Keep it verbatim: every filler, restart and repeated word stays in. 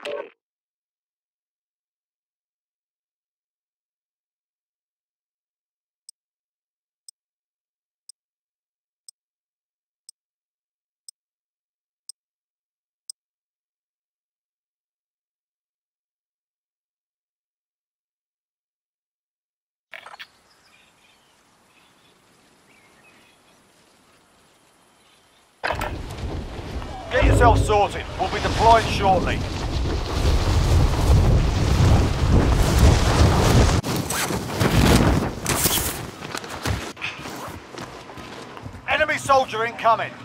Get yourself sorted. We'll be deploying shortly. Enemy soldier incoming.